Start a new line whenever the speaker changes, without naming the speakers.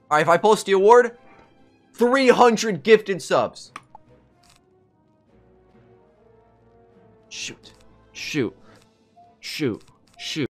Alright, if I post the award, 300 gifted subs. Shoot. Shoot. Shoot. Shoot.